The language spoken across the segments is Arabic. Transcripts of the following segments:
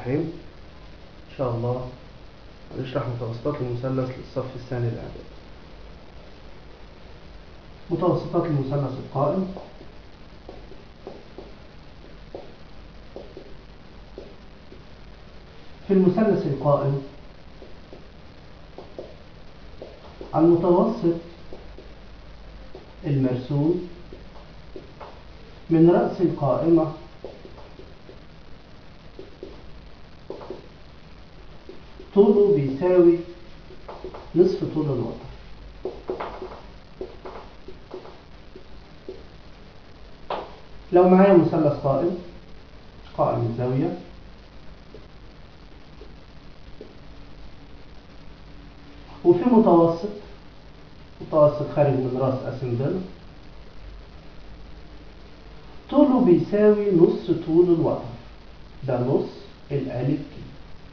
الرحيم. إن شاء الله هنشرح متوسطات المثلث للصف الثاني الإعدادي. متوسطات المثلث القائم. في المثلث القائم المتوسط المرسوم من رأس القائمة طوله بيساوي نصف طول الوتر. لو معايا مثلث قائم الزاوية، وفي متوسط خارج من رأس أسندل طوله بيساوي نص طول الوتر، ده نص الألف ك.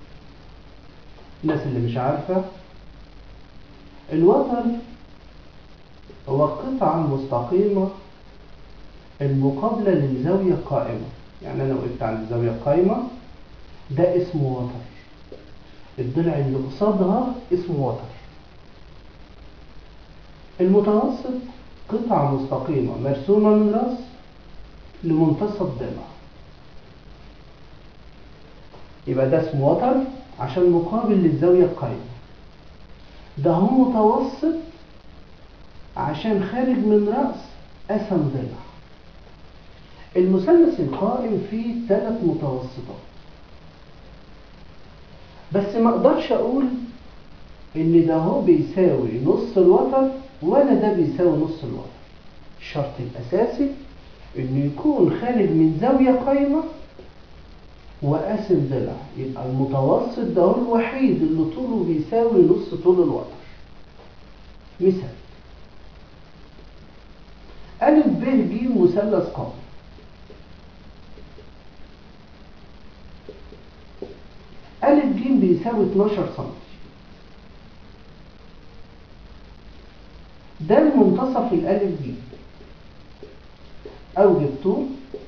الناس اللي مش عارفة، الوتر هو القطعة المستقيمة المقابلة للزاوية القائمة. يعني أنا وقفت عند الزاوية القائمة، ده اسمه وتر. الضلع اللي قصادها اسمه وتر. المتوسط قطعة مستقيمة مرسومة من رأس لمنتصف ضلع، يبقى ده اسمه وتر عشان مقابل للزاوية القائمة. ده هو متوسط عشان خارج من رأس قسم ضلع. المثلث القائم فيه 3 متوسطات، بس ما اقدرش اقول ان ده هو بيساوي نص الوتر ولا ده بيساوي نص الوتر. الشرط الاساسي انه يكون خارج من زاوية قائمة وقاسم ضلع، يبقى المتوسط ده هو الوحيد اللي طوله بيساوي نص طول الوتر. مثال: أ ب ج مثلث قائم. أ ج بيساوي 12 سم، ده المنتصف الألف ج. أوجد طول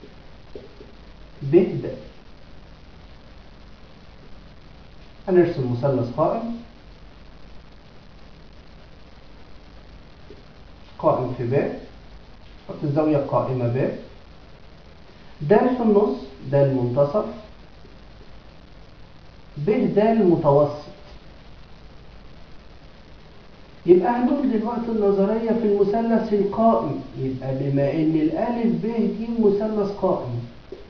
ب د. هنرسم مثلث قائم في ب، حط الزاوية القائمة ب، د في النص ده المنتصف، ب د المتوسط. يبقى هنقول دلوقتي النظرية في المثلث القائم، يبقى بما ان الألف ب ج مثلث قائم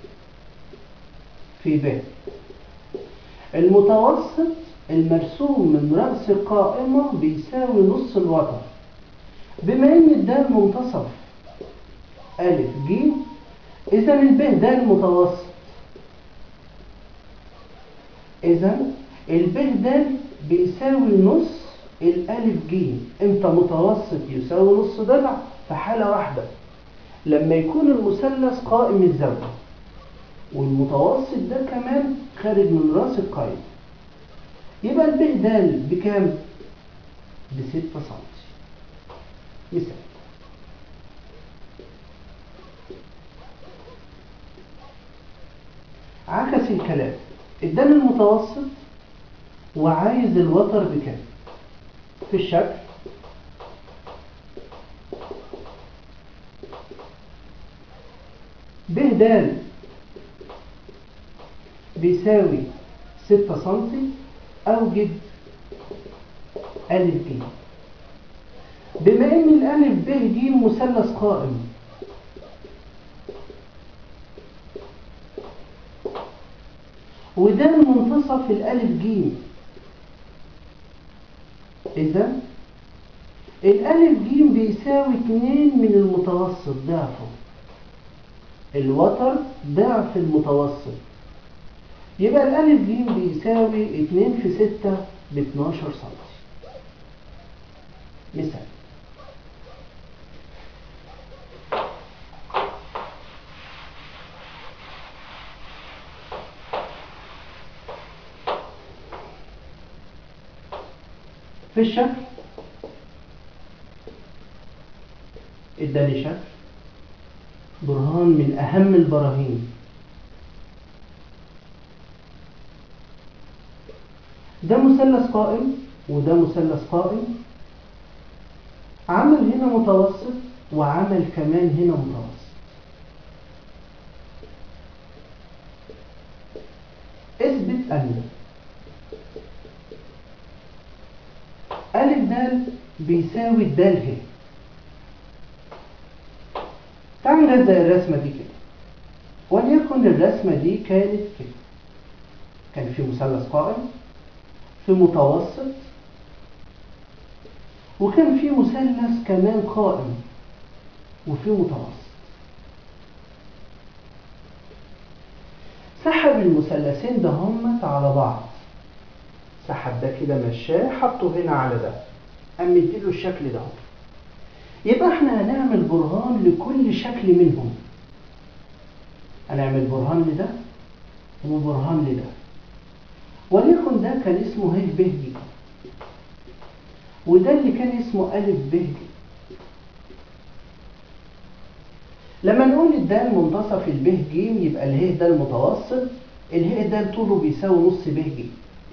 في ب، المتوسط المرسوم من رأس القائمة بيساوي نص الوتر. بما ان ده المنتصف ألف ج، إذا الب ده المتوسط، إذا الب ده بيساوي نص الألف ج. إمتى متوسط يساوي نص ضلع؟ في حالة واحدة، لما يكون المثلث قائم الزاوية والمتوسط ده كمان خارج من رأس القائمة. يبقى الب د بكام؟ ب6 سم. مثال: عكس الكلام، اداني المتوسط وعايز الوتر بكام. في الشكل ب د بيساوي 6 سم، أوجد أ ج. بما ان الألف ب ج مثلث قائم، وده منتصف الألف ج، إذا الألف ج بيساوي 2 من المتوسط ضعفه. الوتر ضعف المتوسط، يبقى الألف ج بيساوي 2 في 6 ب 12 سم. مثال: في الشكل اداني شكل برهان من أهم البراهين. ده مثلث قائم وده مثلث قائم، عمل هنا متوسط وعمل كمان هنا متوسط. اثبت أن ألف د بيساوي د ه. تعال نبدأ الرسمة دي كده، وليكن الرسمة دي كانت كده، كان في مثلث قائم، في متوسط، وكان في مثلث كمان قائم وفي متوسط. سحب المثلثين ده همت على بعض، سحب ده كده مشاه حطه هنا على ده، قام مديله الشكل ده. يبقى احنا هنعمل برهان لكل شكل منهم، هنعمل برهان لده وبرهان لده. وليكن ده كان اسمه ه ب ج، وده اللي كان اسمه أ ب ج. لما نقول الدال منتصف الب ج يبقى اله ده المتوسط، اله ده طوله بيساوي نص ب ج،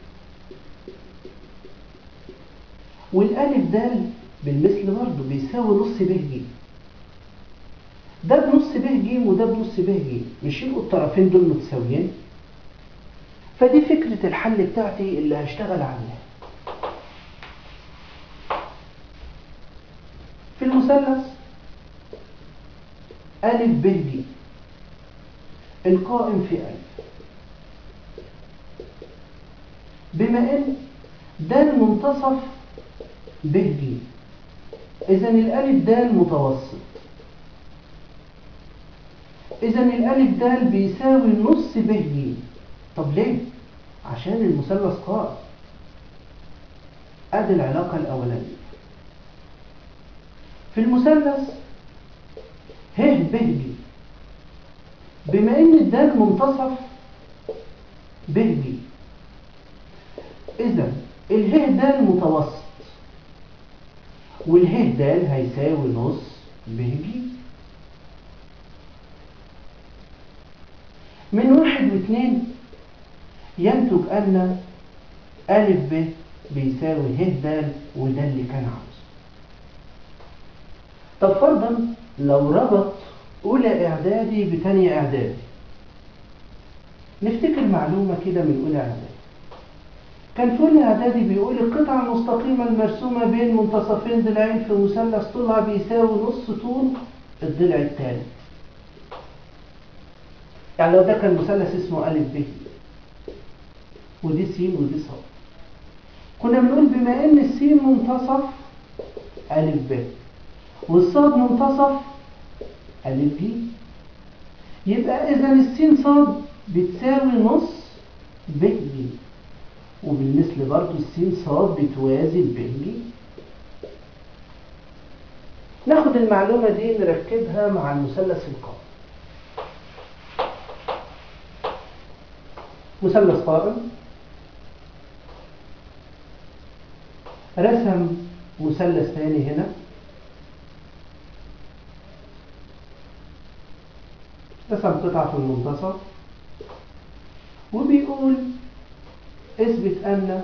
والالف دال بالمثل برضه بيساوي نص ب ج. ده بنص ب ج وده بنص ب ج، مش يبقوا الطرفين دول متساويين؟ فدي فكرة الحل بتاعتي اللي هشتغل عليها. في المثلث أ ب ج القائم في أ، بما إن ده المنتصف ب ج، إذا الألف د متوسط، إذا الألف د بيساوي نص ب ج. طب ليه؟ عشان المثلث قائم. أدي العلاقة الأولانية. في المثلث ه ب ج، بما إن الدال منتصف ب ج، إذا اله د متوسط، واله د هيساوي نص ب ج. من 1 و2 ينتج أن أ ب بيساوي ه د، وده اللي كان عاوزه. طب فرضا لو ربط أولى إعدادي بتانية إعدادي، نفتكر معلومة كده من أولى إعدادي. كان في أولى إعدادي بيقول القطعة المستقيمة المرسومة بين منتصفين ضلعين في مثلث طولها بيساوي نص طول الضلع الثالث. يعني لو ده كان مثلث اسمه أ ب، ودي س ودي ص، كنا بنقول بما إن الس منتصف أ ب والصاد منتصف أ ج، يبقى إذا الس ص بتساوي نص ب ج، وبالمثل برضو الس ص بتوازي ب ج. ناخد المعلومة دي نركبها مع المثلث القائم. مثلث قائم، رسم مثلث ثاني هنا، رسم قطعة في المنتصف، وبيقول اثبت أن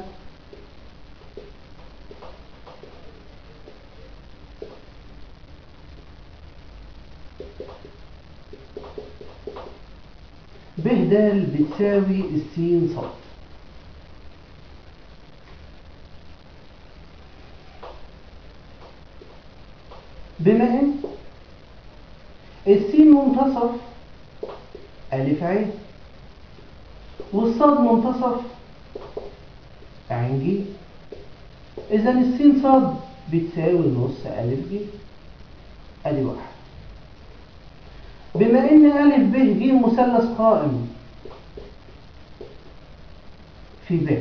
ب د بتساوي الس ص. بما ان الس منتصف أ ع، والصاد منتصف ع ج، إذا الس ص بتساوي نص أ ج. أدي واحد. بما إن أ ب ج مثلث قائم في ب،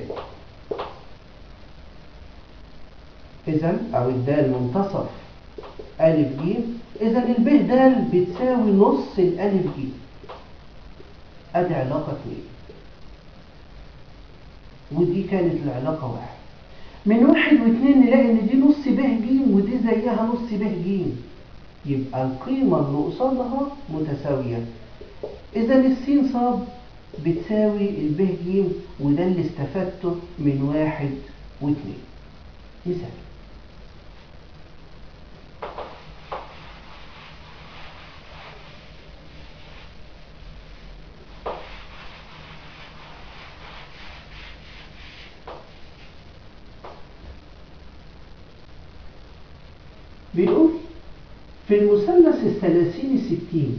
إذا أو الدال منتصف أ ج، إذا الب د بتساوي نص الأ ج. أدي علاقة 2، ودي كانت العلاقة 1. من 1 و2 نلاقي إن دي نص ب ج ودي زيها نص ب ج، يبقى القيمة اللي قصادها متساوية. إذا الس ص بتساوي الب ج، وده اللي استفدته من 1 و2. مثال: بيقول في المثلث الثلاثيني 60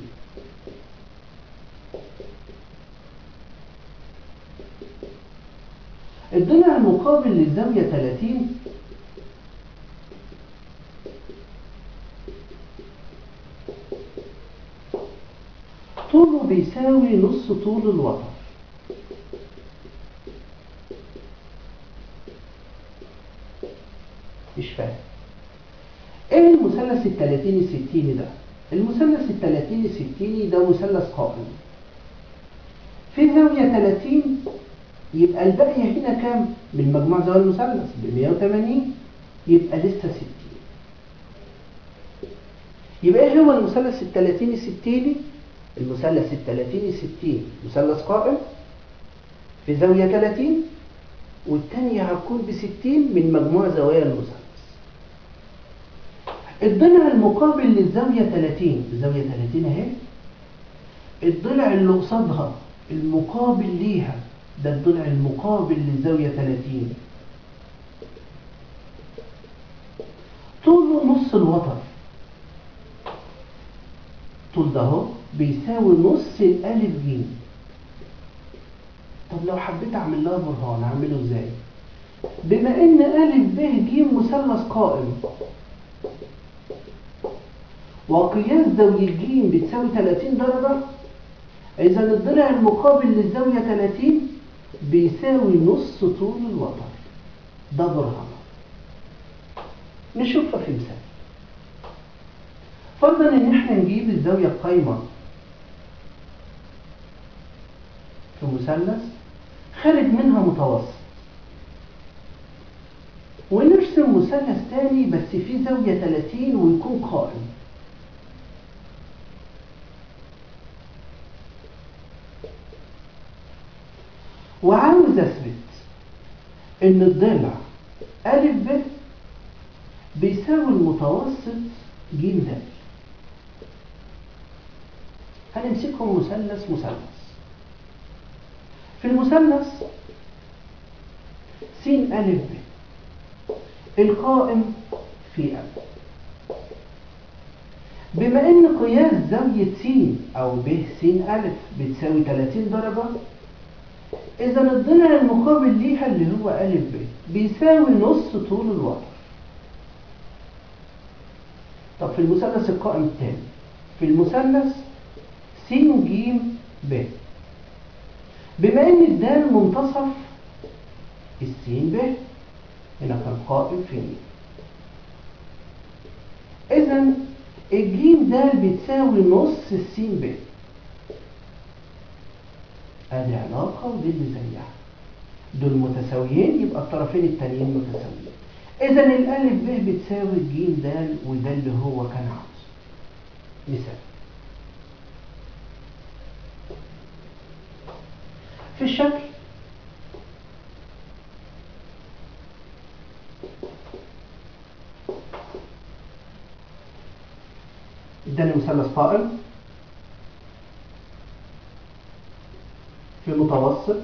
الضلع المقابل للزاوية 30 طوله بيساوي نص طول الوتر. مش فاهم ايه المثلث الثلاثيني 60 ده؟ المثلث الثلاثيني 60 ده مثلث قائم في زاوية 30، يبقى الباقي هنا كام؟ من مجموع زوايا المثلث ب 180، يبقى لسه 60. يبقى ايه هو المثلث الثلاثيني 60؟ المثلث الثلاثيني 60 مثلث قائم في زاوية 30، والثانية هتكون ب60 من مجموع زوايا المثلث. الضلع المقابل للزاوية 30، الزاوية 30 اهي، الضلع اللي قصادها المقابل ليها ده الضلع المقابل للزاوية 30 طوله نص الوتر. طول ده اهو بيساوي نص الألف ج. طب لو حبيت أعمل لها برهان أعمله إزاي؟ بما إن ألف ب ج مثلث قائم وقياس زاوية ج بتساوي 30 درجة، إذا الضلع المقابل للزاوية 30 بيساوي نص طول الوتر. ده برهان. نشوفها في مثال. فرضا إن إحنا نجيب الزاوية القايمة في مثلث خارج منها متوسط، ونرسم مثلث تاني بس فيه زاوية 30 ويكون قائم. وعاوز أثبت إن الضلع أ ب بيساوي المتوسط ج د. هنمسكهم مثلث مثلث. في المثلث س أ ب القائم في أ، بما إن قياس زاوية س أو ب س أ بتساوي 30 درجة، إذا الضلع المقابل ليها اللي هو أ ب بيساوي نص طول الوتر. طب في المثلث القائم الثاني، في المثلث س ج ب، بما إن الدال منتصف السين ب، هنا كان قائم في م، إذا الجيم د بتساوي نص السين ب. ادي علاقة ودي اللي زيها، دول متساويين يبقى الطرفين التانيين متساويين. إذا الألف ب بتساوي الجيم د، وده اللي هو كان عاوزه. مثال: في الشكل اداني مثلث قائم في متوسط،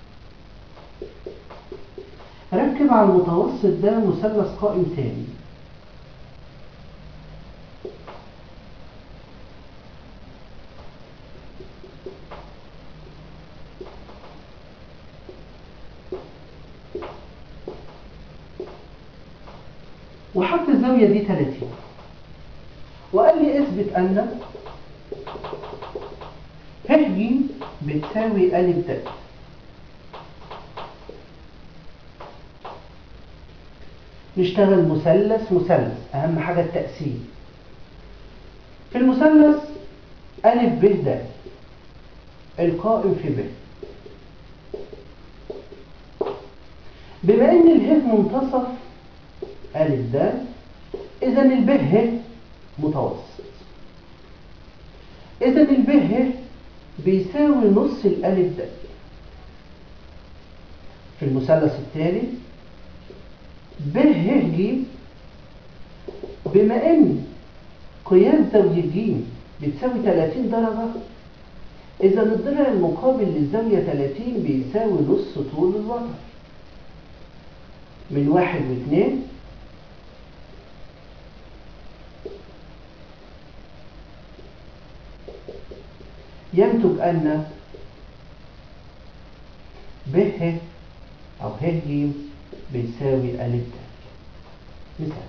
ركب على المتوسط ده مثلث قائم تاني. وحط الزاوية دي 30، وقال لي اثبت أن ه ج بتساوي أ د. نشتغل مثلث مثلث، أهم حاجة التقسيم. في المثلث أ ب د القائم في ب، بما إن اله منتصف أ د، إذا الب ه متوسط. إذا الب ه بيساوي نص الألف د. في المثلث التالي ب ه ج، بما ان قياس زاوية ج بتساوي 30 درجة، إذا الضلع المقابل للزاوية 30 بيساوي نص طول الوتر. من 1 و2 ينتج أن ب ه أو ه ج بيساوي أ د. مثال: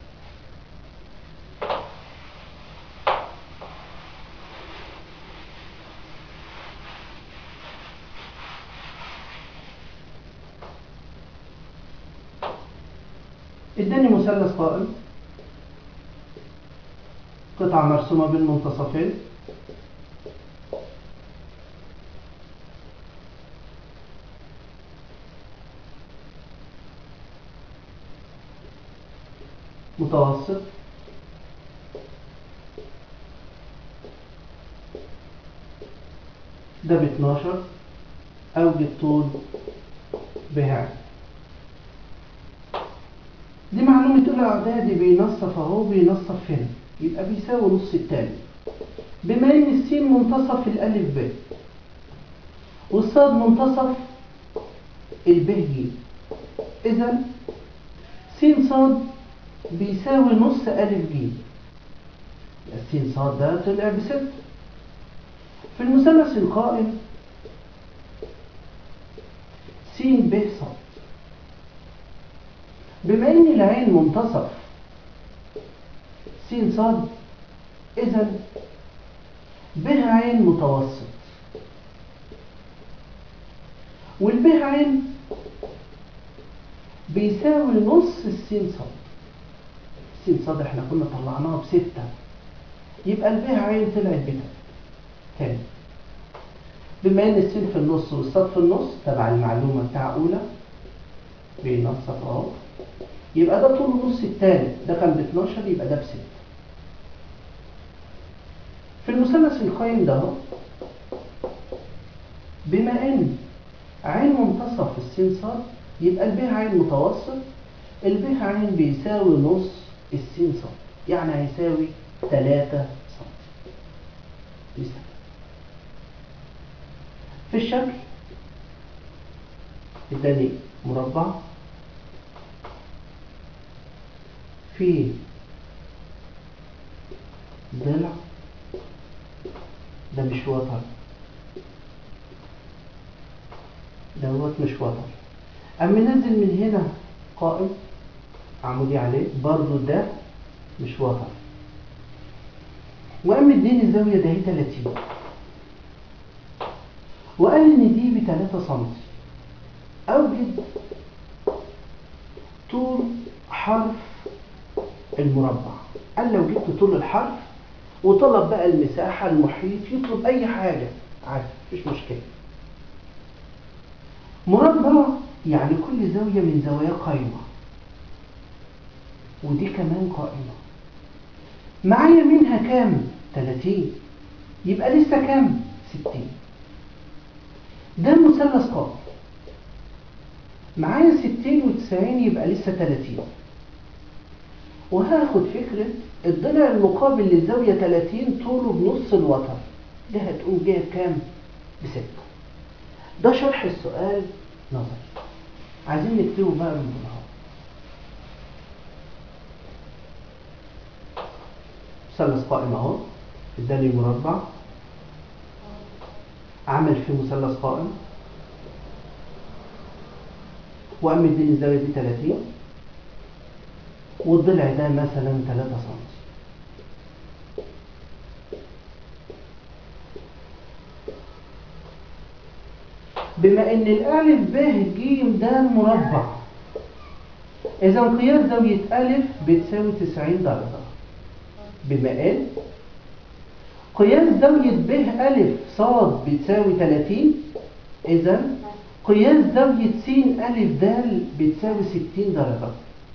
اداني مثلث قائم، قطعة مرسومة بين منتصفين، متوسط، ده ب 12، أوجد طول ب ه. دي معلومة أولى إعدادي، بينصف أهو، بينصف هنا، يبقى بيساوي نص التاني. بما إن السين منتصف الألف ب والصاد منتصف الب ج، إذا س صاد بيساوي نص ألف ج. السين صاد ده طلع ب6. في المثلث القائم س ب صاد، بما إن العين منتصف س صاد، إذا ب عين متوسط، والب عين بيساوي نص السين صاد. السين صاد احنا كنا طلعناها ب6، يبقى الب عين طلعت ب3. تاني، بما ان السين في النص والصاد في النص تبع المعلومة بتاع أولى بينصف اهو، يبقى ده طول نص التاني، ده كان ب12 يبقى ده ب6. في المثلث القائم ده اهو، بما ان عين منتصف السين صاد، يبقى الب عين متوسط، الب عين بيساوي نص السين صاد، يعني هيساوي 3 سم. مثال: في الشكل اداني مربع في ضلع، ده مش وتر، دوت مش وتر، أما ننزل من هنا قائم عمودي عليه، برضو ده مش وتر، وقام اديني الزاوية ده هي 30، وقال ان دي ب3 سم. اوجد طول حرف المربع. قال لو جبت طول الحرف وطلب بقى المساحة، المحيط، يطلب اي حاجة عادي، مفيش مشكلة. مربع يعني كل زاوية من زوايا قائمة، ودي كمان قائمة، معايا منها كام؟ 30، يبقى لسه كام؟ 60. ده مثلث قائم، معايا 60 و90 يبقى لسه 30. وهاخد فكرة الضلع المقابل للزاوية 30 طوله بنص الوتر، ده هتقوم جايب كام؟ ب6. ده شرح السؤال نظري. عايزين نكتبه بقى من هنا. مثلث قائم اهو، اداني مربع، عمل فيه مثلث قائم، وقام مديني الزاوية دي 30، والضلع ده مثلا 3 سم. بما ان الالف ب ج ده مربع، اذا قياس زاوية الف بتساوي 90 درجة. بما ان قياس زاوية ب الف صاد بتساوي 30، اذا قياس زاوية س الف د بتساوي 60 درجة.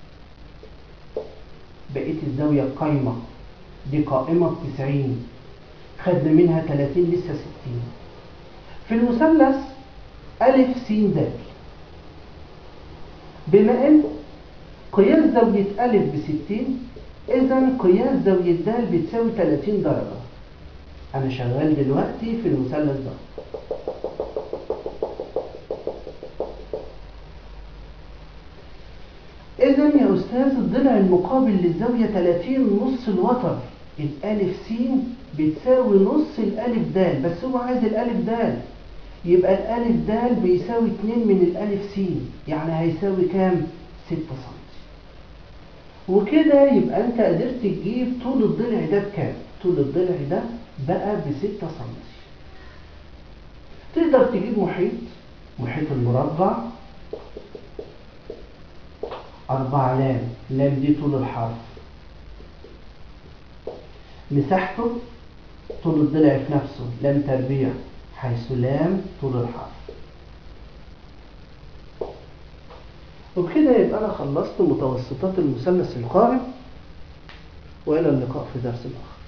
بقيت الزاوية القايمة دي قائمة ب90، خدنا منها 30 لسه 60. في المثلث أ س د بما ان قياس زاوية أ ب60، إذا قياس زاوية د بتساوي 30 درجة. أنا شغال دلوقتي في المثلث ده. إذا يا أستاذ الضلع المقابل للزاوية 30 نص الوتر، الألف س بتساوي نص الألف د، بس هو عايز الألف د، يبقى الألف د بيساوي 2 من الألف س، يعني هيساوي كام؟ 6 سم. وكده يبقى أنت قدرت تجيب طول الضلع ده بكام؟ طول الضلع ده بقى ب6 سم. تقدر تجيب محيط المربع 4 لام، لام دي طول الحرف، مساحته طول الضلع في نفسه لام تربيع، حيث لام طول الحرف. وبكده يبقى أنا خلصت متوسطات المثلث القائم، وإلى اللقاء في درس آخر.